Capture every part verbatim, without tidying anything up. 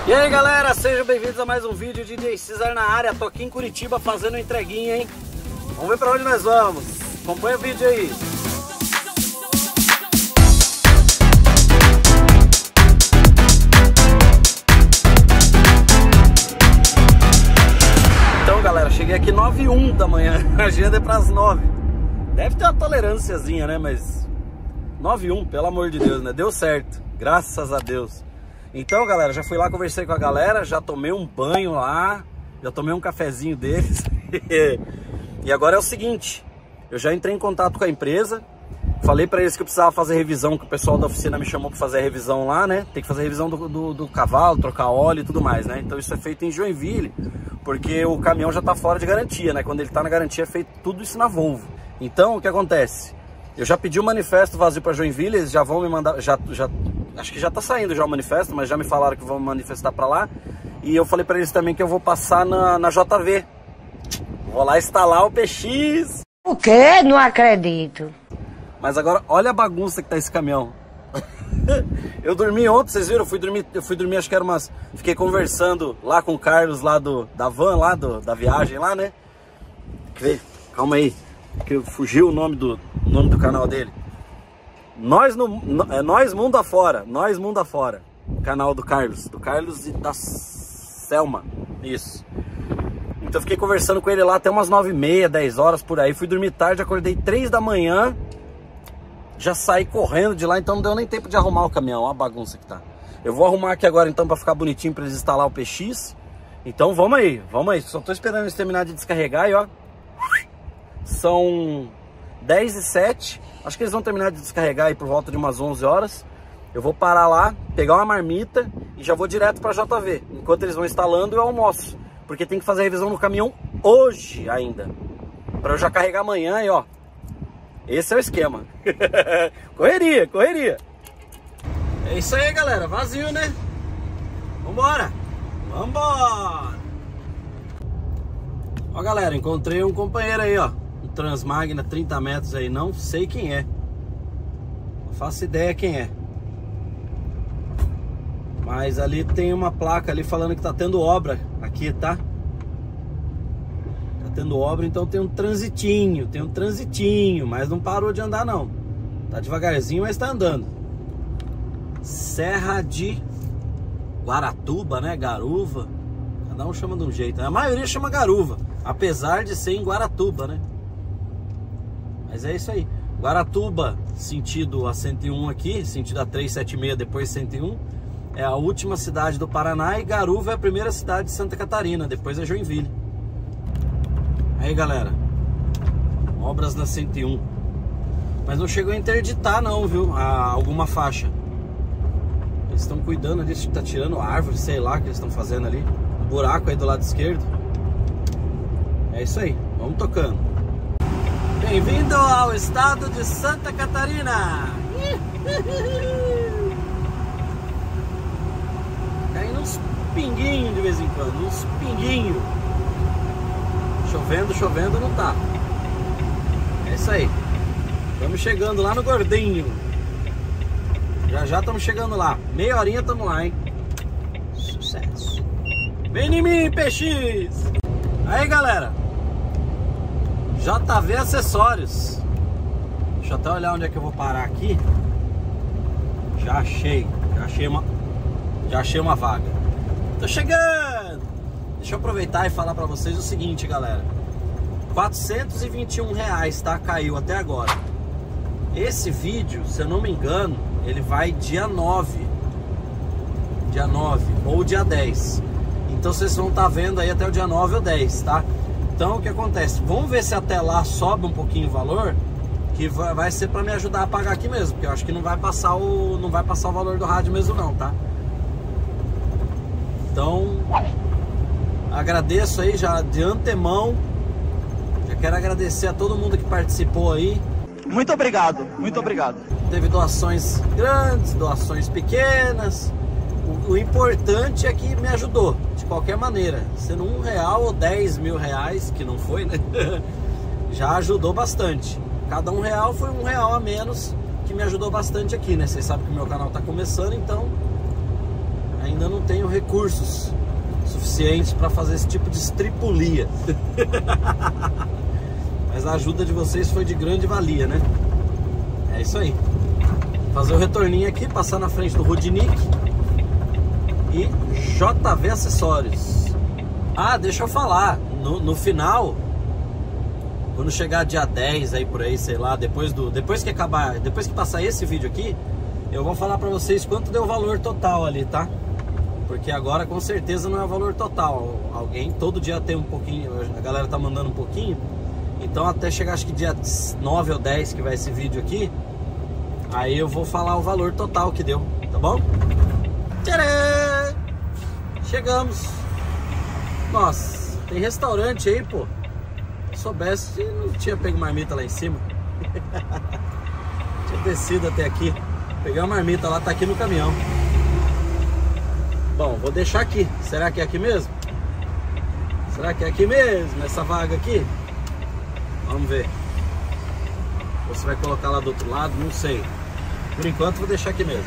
E aí galera, sejam bem-vindos a mais um vídeo de D J Cesar na área. Tô aqui em Curitiba fazendo entreguinha, hein? Vamos ver pra onde nós vamos. Acompanha o vídeo aí. Então galera, cheguei aqui nove e um da manhã. A agenda é pras nove. Deve ter uma tolerânciazinha, né? Mas nove e um, pelo amor de Deus, né? Deu certo, graças a Deus. Então, galera, já fui lá, conversei com a galera, já tomei um banho lá, já tomei um cafezinho deles. E agora é o seguinte, eu já entrei em contato com a empresa, falei pra eles que eu precisava fazer revisão, que o pessoal da oficina me chamou pra fazer a revisão lá, né? Tem que fazer a revisão do, do, do cavalo, trocar óleo e tudo mais, né? Então isso é feito em Joinville, porque o caminhão já tá fora de garantia, né? Quando ele tá na garantia é feito tudo isso na Volvo. Então, o que acontece? Eu já pedi o manifesto vazio pra Joinville, eles já vão me mandar, já... já acho que já tá saindo já o manifesto, mas já me falaram que vão manifestar pra lá. E eu falei pra eles também que eu vou passar na, na J V. Vou lá instalar o P X. O quê? Não acredito. Mas agora, olha a bagunça que tá esse caminhão. Eu dormi ontem, vocês viram? Eu fui dormir, eu fui dormir, acho que era umas... Fiquei conversando lá com o Carlos, lá do, da van, lá do, da viagem lá, né? Calma aí, que fugiu o nome do, o nome do canal dele. Nós, no, no, é Nós Mundo Afora, Nós Mundo Afora, canal do Carlos, do Carlos e da Selma, isso. Então eu fiquei conversando com ele lá até umas nove e meia, dez horas por aí, fui dormir tarde, acordei três da manhã, já saí correndo de lá, então não deu nem tempo de arrumar o caminhão, olha a bagunça que tá. Eu vou arrumar aqui agora então pra ficar bonitinho pra eles instalar o P X, então vamos aí, vamos aí, só tô esperando eles terminar de descarregar e ó, são dez e sete. Acho que eles vão terminar de descarregar aí por volta de umas onze horas. Eu vou parar lá, pegar uma marmita e já vou direto para J V. Enquanto eles vão instalando, eu almoço. Porque tem que fazer a revisão no caminhão hoje ainda. Para eu já carregar amanhã e ó. Esse é o esquema. Correria, correria. É isso aí, galera. Vazio, né? Vambora. Vambora. Ó, galera, encontrei um companheiro aí, ó. Transmagna trinta metros aí, não sei quem é, não faço ideia quem é, mas ali tem uma placa ali falando que tá tendo obra aqui, tá? Tá tendo obra, então tem um transitinho, tem um transitinho, mas não parou de andar não, tá devagarzinho, mas tá andando. Serra de Guaratuba, né? Garuva, cada um chama de um jeito, a maioria chama Garuva, apesar de ser em Guaratuba, né? Mas é isso aí, Guaratuba, sentido a cento e um aqui, sentido a trezentos e setenta e seis, depois cento e um, é a última cidade do Paraná, e Garuva é a primeira cidade de Santa Catarina, depois é Joinville. Aí galera, obras na cento e um, mas não chegou a interditar não, viu, a alguma faixa. Eles estão cuidando ali, tá tirando árvore, sei lá o que eles estão fazendo ali, um buraco aí do lado esquerdo. É isso aí, vamos tocando. Bem-vindo ao estado de Santa Catarina! Caindo uns pinguinhos de vez em quando, uns pinguinhos. Chovendo, chovendo não tá. É isso aí. Estamos chegando lá no Gordinho. Já já estamos chegando lá. Meia horinha estamos lá, hein? Sucesso! Vem em mim, P X! Aí, galera! J V Acessórios. Deixa eu até olhar onde é que eu vou parar aqui. Já achei, já achei uma, já achei uma vaga. Tô chegando. Deixa eu aproveitar e falar pra vocês o seguinte, galera. quatrocentos e vinte e um reais, tá? Caiu até agora. Esse vídeo, se eu não me engano, ele vai dia nove. Dia nove ou dia dez. Então vocês vão estar vendo aí até o dia nove ou dez, tá? Então o que acontece? Vamos ver se até lá sobe um pouquinho o valor, que vai ser para me ajudar a pagar aqui mesmo, porque eu acho que não vai passar o não vai passar o valor do rádio mesmo não, tá? Então agradeço aí já de antemão. Já quero agradecer a todo mundo que participou aí. Muito obrigado, muito obrigado. Teve doações grandes, doações pequenas. O, o importante é que me ajudou, de qualquer maneira. Sendo um real ou dez mil reais, que não foi, né? Já ajudou bastante. Cada um real foi um real a menos, que me ajudou bastante aqui, né? Vocês sabem que o meu canal tá começando, então ainda não tenho recursos suficientes para fazer esse tipo de estripulia. Mas a ajuda de vocês foi de grande valia, né? É isso aí. Fazer o retorninho aqui, passar na frente do Rudnick e J V Acessórios. Ah, deixa eu falar, no, no final, quando chegar dia dez aí por aí, sei lá, depois do depois que acabar, depois que passar esse vídeo aqui, eu vou falar pra vocês quanto deu o valor total ali, tá? Porque agora com certeza não é o valor total. Alguém todo dia tem um pouquinho, a galera tá mandando um pouquinho. Então até chegar acho que dia nove ou dez que vai esse vídeo aqui, aí eu vou falar o valor total que deu, tá bom? Tcharam! Chegamos. Nossa, tem restaurante aí, pô. Se soubesse, não tinha pego marmita lá em cima. Tinha descido até aqui. Peguei a marmita lá, tá aqui no caminhão. Bom, vou deixar aqui. Será que é aqui mesmo? Será que é aqui mesmo? Nessa vaga aqui? Vamos ver. Ou você vai colocar lá do outro lado? Não sei. Por enquanto vou deixar aqui mesmo.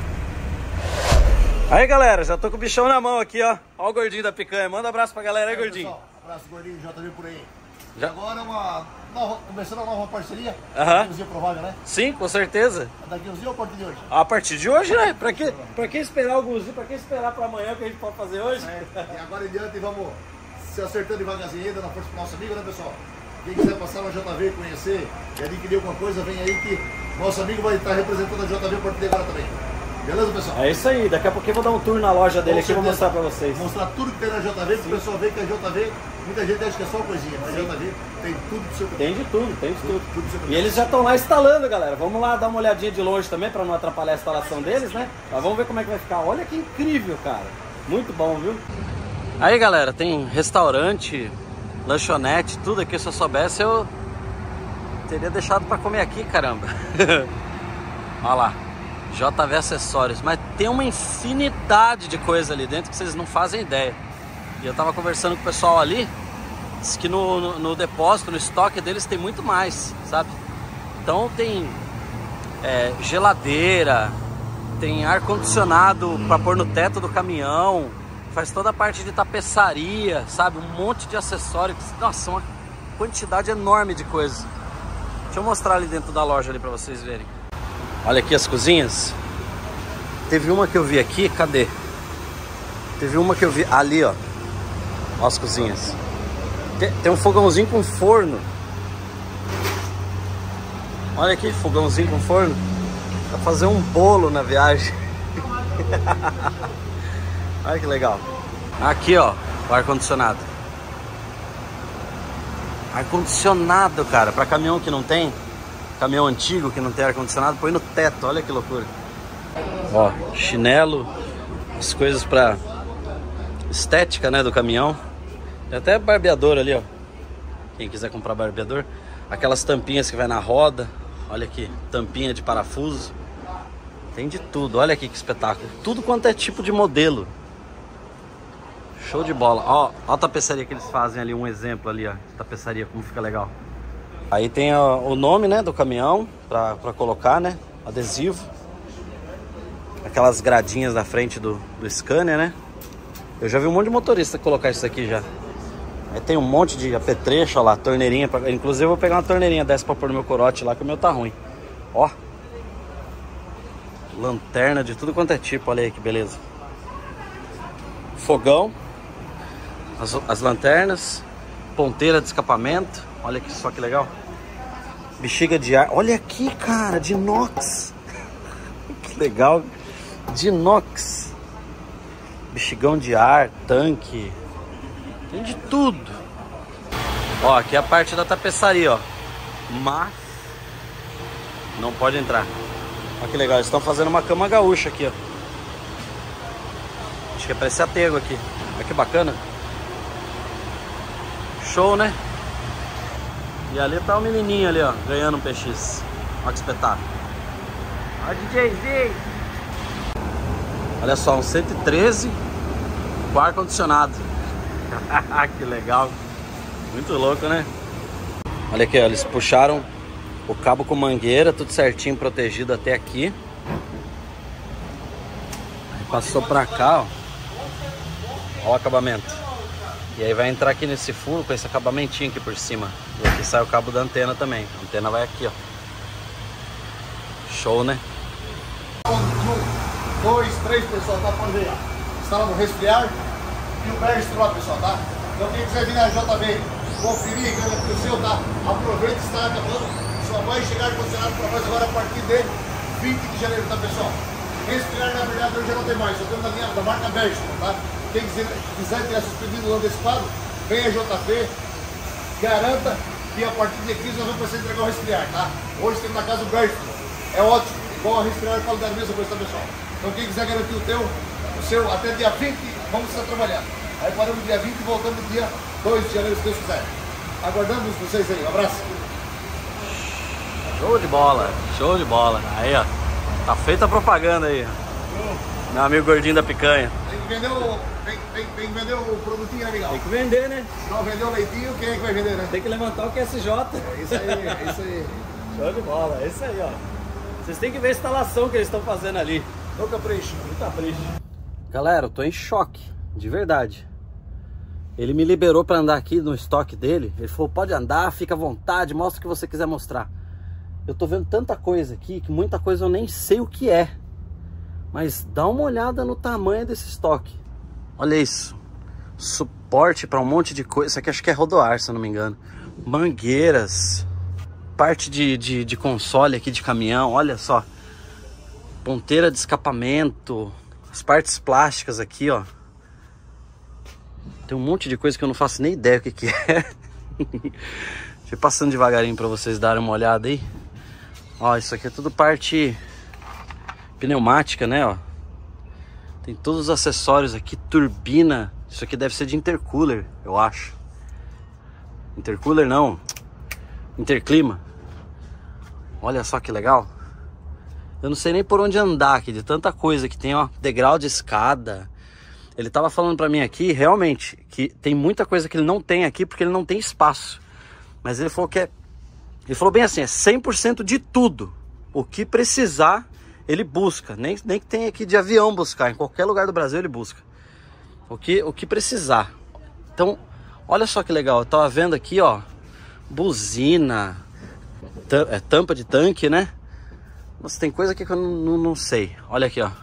Aí galera, já tô com o bichão na mão aqui, ó. Ó o gordinho da picanha. Manda um abraço pra galera aí, é, gordinho. Pessoal, abraço gordinho, J V por aí. Já... Agora uma nova, começando uma nova parceria. Aham. Daqui uns dias provável, né? Sim, com certeza. Daqui uns dias ou a partir de hoje? A partir de hoje, né? Pra que, pra que esperar alguns dias? Pra que esperar pra amanhã que a gente pode fazer hoje? É, e agora em diante vamos se acertando devagarzinho aí, dando a força pro nosso amigo, né, pessoal? Quem quiser passar na J V, conhecer e adquirir alguma coisa, vem aí que nosso amigo vai estar representando a J V a partir de agora também. Beleza, pessoal? É isso aí, daqui a pouquinho eu vou dar um tour na loja dele aqui e vou mostrar pra vocês. Mostrar tudo que tem na J V, para o pessoal ver que a J V, muita gente acha que é só coisinha, mas a J V tem tudo do seu caminho. Tem de tudo, tem de tudo. tudo do seu E caminho. eles já estão lá instalando, galera. Vamos lá dar uma olhadinha de longe também, pra não atrapalhar a instalação deles, né? Mas vamos ver como é que vai ficar. Olha que incrível, cara. Muito bom, viu? Aí, galera, tem restaurante, lanchonete, tudo aqui. Se eu soubesse, eu teria deixado pra comer aqui, caramba. Olha lá. J V Acessórios, mas tem uma infinidade de coisa ali dentro que vocês não fazem ideia. E eu tava conversando com o pessoal ali, disse que no, no, no depósito, no estoque deles tem muito mais, sabe? Então tem é, geladeira, tem ar-condicionado para pôr no teto do caminhão, faz toda a parte de tapeçaria, sabe? Um monte de acessórios, nossa, uma quantidade enorme de coisas. Deixa eu mostrar ali dentro da loja ali para vocês verem. Olha aqui as cozinhas. Teve uma que eu vi aqui, cadê? Teve uma que eu vi ali, ó. Ó as cozinhas. Tem, tem um fogãozinho com forno. Olha aqui, fogãozinho com forno. Pra fazer um bolo na viagem. Olha que legal. Aqui, ó, o ar-condicionado. Ar-condicionado, cara, pra caminhão que não tem. Caminhão antigo que não tem ar-condicionado, põe no teto, olha que loucura. Ó, chinelo, as coisas pra estética, né, do caminhão. Tem até barbeador ali, ó. Quem quiser comprar barbeador. Aquelas tampinhas que vai na roda. Olha aqui, tampinha de parafuso. Tem de tudo, olha aqui que espetáculo. Tudo quanto é tipo de modelo. Show de bola. Ó, ó a tapeçaria que eles fazem ali, um exemplo ali, ó. Tapeçaria, como fica legal. Aí tem ó, o nome, né, do caminhão pra, pra colocar, né, adesivo. Aquelas gradinhas na frente do, do scanner, né. Eu já vi um monte de motorista colocar isso aqui já. Aí tem um monte de apetrecho, ó lá, torneirinha. Pra, inclusive eu vou pegar uma torneirinha dessa pra pôr no meu corote lá, que o meu tá ruim. Ó. Lanterna de tudo quanto é tipo, olha aí que beleza. Fogão. As, as lanternas. Ponteira de escapamento. Olha que só que legal. Bexiga de ar. Olha aqui, cara, de inox. Que legal. De inox. Bexigão de ar, tanque. Tem de tudo. Ó, aqui é a parte da tapeçaria, ó. Mas não pode entrar. Olha que legal, eles estão fazendo uma cama gaúcha aqui, ó. Acho que é pra esse atego aqui. Olha que bacana. Show, né? E ali tá o menininho ali, ó, ganhando um P X. Olha que espetáculo. Olha o DJzinho. Olha só, um cento e treze com ar-condicionado. Que legal. Muito louco, né? Olha aqui, ó, eles puxaram o cabo com mangueira, tudo certinho, protegido até aqui. Aí passou pra cá, ó. Olha o acabamento. E aí vai entrar aqui nesse furo com esse acabamentinho aqui por cima. E aqui sai o cabo da antena também. A antena vai aqui, ó. Show, né? Um, dois, três, pessoal, tá? Pode ver. Instala no resfriar e o berço lá, pessoal, tá? Então quem quiser vir na J V conferir, garantir o seu, tá? Aproveita e está acabando. Só vai chegar condicionado para nós agora a partir de vinte de janeiro, tá, pessoal? Resfriar, na verdade, hoje já não tem mais. Só temos a linha da marca Berço, tá? Quem quiser, quiser ter suspendido antecipado, venha a J V, garanta que a partir de quinze nós vamos começar a entregar o resfriar, tá? Hoje temos na casa o Berço. É ótimo, igual a resfriar e qualidade mesmo, coisa, tá, pessoal? Então quem quiser garantir o teu, o seu, até dia vinte, vamos estar trabalhando. Aí paramos no dia vinte e voltamos no dia dois de janeiro, se Deus quiser. Aguardamos vocês aí, um abraço. Show de bola, show de bola. Aí, ó, tá feita a propaganda aí. Meu amigo gordinho da picanha. Tem que vender o, tem, tem, tem que vender o produtinho, né, legal? Tem que vender, né? Se não vender o leitinho, quem é que vai vender, né? Tem que levantar o Q S J. É isso aí, é isso aí. Show de bola, é isso aí, ó. Vocês têm que ver a instalação que eles estão fazendo ali. No capricho. No capricho. Galera, eu tô em choque, de verdade. Ele me liberou pra andar aqui no estoque dele. Ele falou, pode andar, fica à vontade, mostra o que você quiser mostrar. Eu tô vendo tanta coisa aqui, que muita coisa eu nem sei o que é. Mas dá uma olhada no tamanho desse estoque. Olha isso. Suporte para um monte de coisa. Isso aqui acho que é rodoar, se eu não me engano. Mangueiras. Parte de, de, de console aqui de caminhão. Olha só. Ponteira de escapamento. As partes plásticas aqui, ó. Tem um monte de coisa que eu não faço nem ideia o que que é. Deixa eu ir passando devagarinho para vocês darem uma olhada aí. Ó, isso aqui é tudo parte pneumática, né, ó. Tem todos os acessórios aqui, turbina. Isso aqui deve ser de intercooler, eu acho. Intercooler não, interclima. Olha só que legal. Eu não sei nem por onde andar aqui, de tanta coisa que tem, ó. Degrau de escada. Ele tava falando pra mim aqui, realmente, que tem muita coisa que ele não tem aqui porque ele não tem espaço. Mas ele falou que é... Ele falou bem assim, é cem por cento de tudo. O que precisar, ele busca. Nem, nem que tenha aqui de avião buscar. Em qualquer lugar do Brasil ele busca. O que, o que precisar. Então, olha só que legal. Eu tava vendo aqui, ó. Buzina. É, tampa de tanque, né? Nossa, tem coisa aqui que eu não, não, não sei. Olha aqui, ó.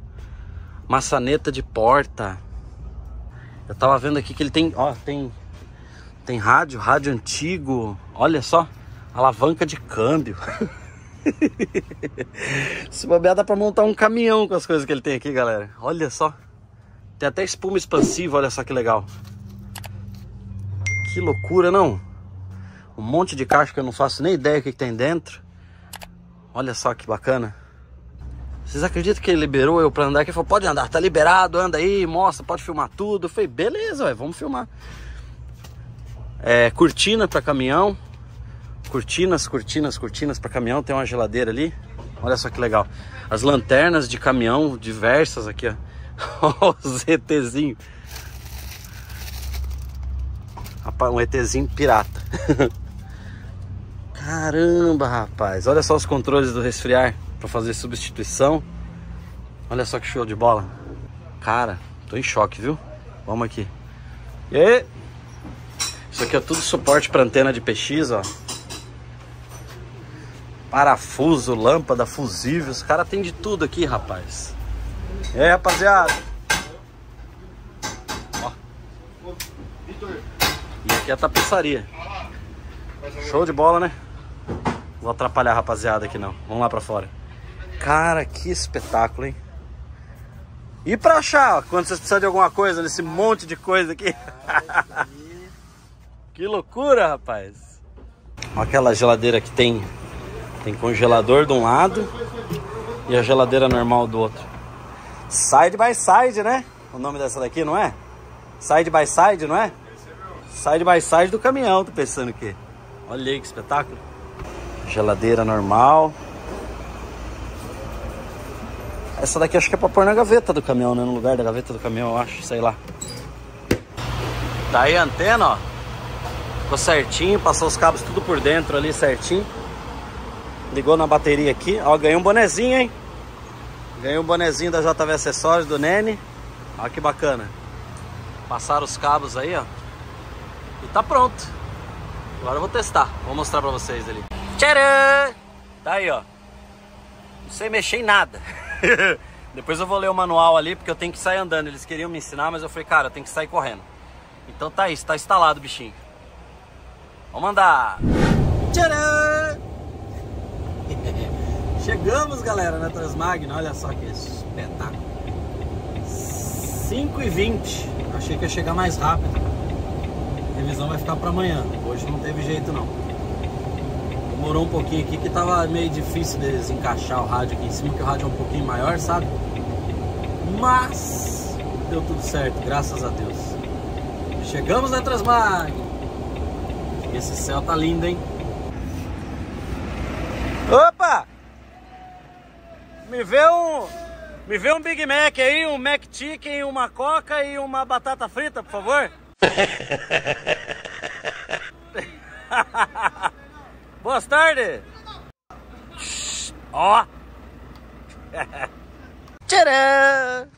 Maçaneta de porta. Eu tava vendo aqui que ele tem... Ó, tem... Tem rádio, rádio antigo. Olha só. Alavanca de câmbio. Se bobear dá pra montar um caminhão com as coisas que ele tem aqui, galera. Olha só. Tem até espuma expansiva, olha só que legal. Que loucura, não? Um monte de caixa que eu não faço nem ideia do que, que tem dentro. Olha só que bacana. Vocês acreditam que ele liberou eu pra andar aqui? Ele falou, pode andar, tá liberado, anda aí, mostra, pode filmar tudo. Eu falei, beleza, ué, vamos filmar. É, cortina para caminhão. Cortinas, cortinas, cortinas para caminhão. Tem uma geladeira ali. Olha só que legal. As lanternas de caminhão diversas aqui, ó. Os ETzinho. Um ETzinho pirata. Caramba, rapaz. Olha só os controles do resfriar para fazer substituição. Olha só que show de bola. Cara, tô em choque, viu? Vamos aqui. E aí? Isso aqui é tudo suporte para antena de P X, ó. Parafuso, lâmpada, fusível. Os caras tem de tudo aqui, rapaz. E aí, rapaziada? Ó. E aqui é a tapeçaria. Show de bola, né? Não vou atrapalhar a rapaziada aqui, não. Vamos lá pra fora. Cara, que espetáculo, hein? E pra achar, ó, quando vocês precisam de alguma coisa, nesse monte de coisa aqui. Que loucura, rapaz. Olha aquela geladeira que tem Tem congelador de um lado e a geladeira normal do outro. Side by side, né? O nome dessa daqui, não é? Side by side, não é? Side by side do caminhão, tô pensando aqui. Olha aí que espetáculo. Geladeira normal. Essa daqui acho que é pra pôr na gaveta do caminhão, né? No lugar da gaveta do caminhão, eu acho, sei lá. Tá aí a antena, ó. Ficou certinho, passou os cabos tudo por dentro ali certinho. Ligou na bateria aqui. Ó, ganhei um bonezinho, hein? Ganhei um bonezinho da J V Acessórios do Nene. Olha que bacana. Passaram os cabos aí, ó. E tá pronto. Agora eu vou testar. Vou mostrar pra vocês ali. Tcharam! Tá aí, ó. Não sei mexer em nada. Depois eu vou ler o manual ali, porque eu tenho que sair andando. Eles queriam me ensinar, mas eu falei, cara, eu tenho que sair correndo. Então tá isso, tá instalado o bichinho. Vamos andar. Tcharam! Chegamos, galera, na Transmagno. Olha só que espetáculo. cinco e vinte. Achei que ia chegar mais rápido. A revisão vai ficar para amanhã. Hoje não teve jeito não. Demorou um pouquinho aqui que tava meio difícil de desencaixar o rádio aqui em cima, que o rádio é um pouquinho maior, sabe? Mas deu tudo certo, graças a Deus. Chegamos na Transmagno. Esse céu tá lindo, hein? Opa! Me vê um... Me vê um Big Mac aí, um Mac Chicken, uma Coca e uma batata frita, por favor. Boa tarde. Ó. Tcharam!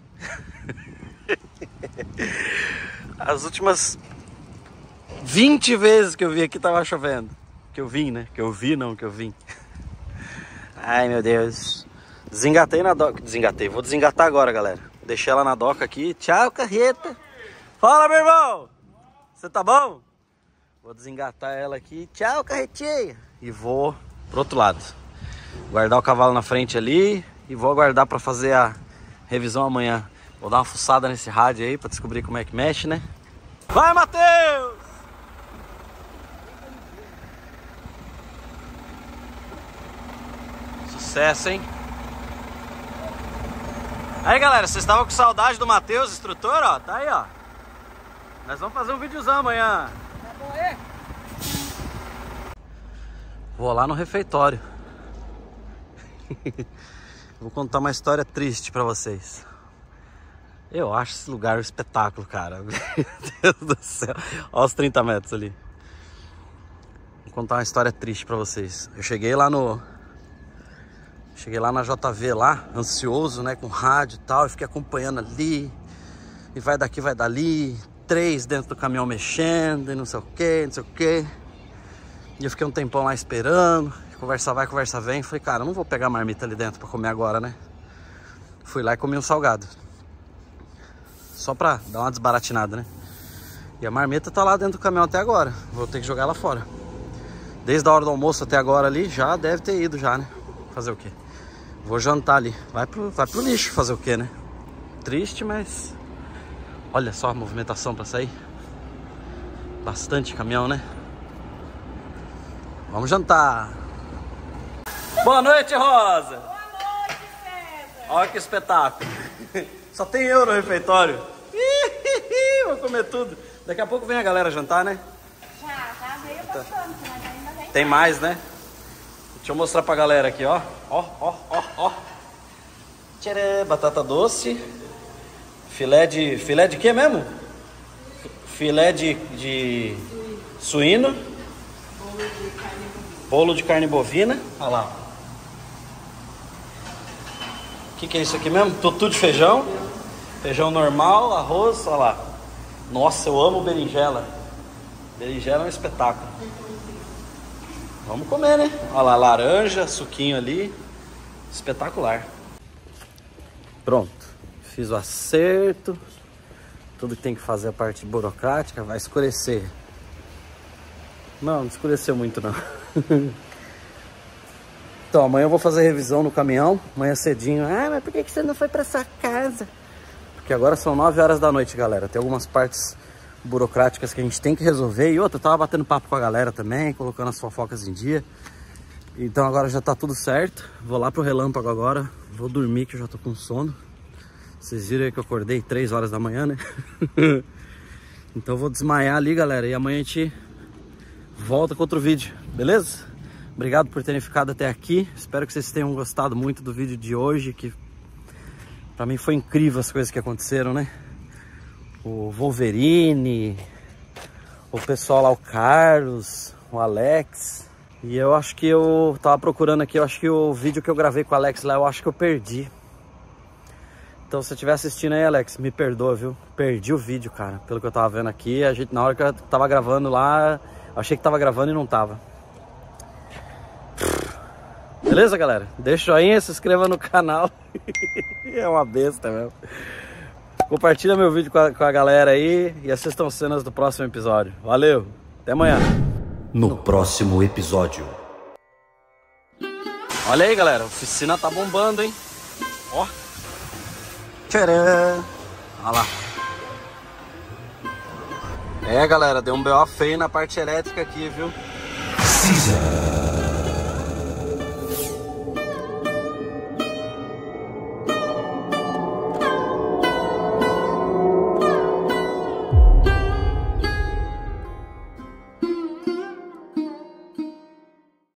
As últimas vinte vezes que eu vim aqui tava chovendo. Que eu vim, né? Que eu vi, não, que eu vim. Ai, meu Deus. Desengatei na doca. Desengatei. Vou desengatar agora, galera. Deixei ela na doca aqui. Tchau, carreta. Fala, meu irmão. Você tá bom? Vou desengatar ela aqui. Tchau, carretinha. E vou pro outro lado. Guardar o cavalo na frente ali. E vou aguardar pra fazer a revisão amanhã. Vou dar uma fuçada nesse rádio aí pra descobrir como é que mexe, né? Vai, Matheus! Sucesso, hein? Aí, galera, vocês estavam com saudade do Matheus, instrutor, ó? Tá aí, ó. Nós vamos fazer um videozão amanhã. Tá bom aí? Vou lá no refeitório. Vou contar uma história triste pra vocês. Eu acho esse lugar um espetáculo, cara. Meu Deus do céu. Olha os trinta metros ali. Vou contar uma história triste pra vocês. Eu cheguei lá no... Cheguei lá na J V lá, ansioso, né, com rádio e tal, e fiquei acompanhando ali, e vai daqui, vai dali, três dentro do caminhão mexendo, e não sei o que, não sei o que. E eu fiquei um tempão lá esperando, conversa vai, conversa vem, falei, cara, eu não vou pegar a marmita ali dentro pra comer agora, né. Fui lá e comi um salgado, só pra dar uma desbaratinada, né. E a marmita tá lá dentro do caminhão até agora, vou ter que jogar ela fora. Desde a hora do almoço até agora ali, já deve ter ido já, né. Fazer o quê? Vou jantar ali. Vai pro, vai pro lixo fazer o quê, né? Triste, mas... Olha só a movimentação pra sair. Bastante caminhão, né? Vamos jantar. Boa noite, Rosa. Boa noite, César. Olha que espetáculo. Só tem eu no refeitório. Vou comer tudo. Daqui a pouco vem a galera jantar, né? Já, já veio bastante, mas ainda vem. Tem mais, né? Deixa eu mostrar pra galera aqui, ó. Ó, ó, ó, ó. Tcharam, batata doce. Filé de... Filé de quê mesmo? Filé de, de suíno. Bolo de carne bovina. Olha lá. O que, que é isso aqui mesmo? Tutu de feijão. Feijão normal, arroz, olha lá. Nossa, eu amo berinjela. Berinjela é um espetáculo. Vamos comer, né? Olha lá, laranja, suquinho ali. Espetacular. Pronto. Fiz o acerto. Tudo que tem que fazer a parte burocrática. Vai escurecer. Não, não escureceu muito não. Então, amanhã eu vou fazer revisão no caminhão. Amanhã cedinho. Ah, mas por que você não foi pra sua casa? Porque agora são nove horas da noite, galera. Tem algumas partes burocráticas que a gente tem que resolver. E outra, eu tava batendo papo com a galera também, colocando as fofocas em dia. Então agora já tá tudo certo. Vou lá pro relâmpago agora. Vou dormir que eu já tô com sono. Vocês viram aí que eu acordei três horas da manhã, né? Então eu vou desmaiar ali, galera. E amanhã a gente volta com outro vídeo, beleza? Obrigado por terem ficado até aqui. Espero que vocês tenham gostado muito do vídeo de hoje, que pra mim foi incrível as coisas que aconteceram, né? O Wolverine, o pessoal lá, o Carlos, o Alex. E eu acho que eu tava procurando aqui, eu acho que o vídeo que eu gravei com o Alex lá, eu acho que eu perdi. Então, se você estiver assistindo aí, Alex, me perdoa, viu? Perdi o vídeo, cara. Pelo que eu tava vendo aqui, a gente, na hora que eu tava gravando lá, achei que tava gravando e não tava. Beleza, galera? Deixa o joinha, se inscreva no canal. É uma besta mesmo. Compartilha meu vídeo com a, com a galera aí e assistam cenas do próximo episódio. Valeu, até amanhã. No próximo episódio. Olha aí, galera, a oficina tá bombando, hein? Ó. Tcharam! Olha lá. É, galera, deu um B O feio na parte elétrica aqui, viu? Caesar.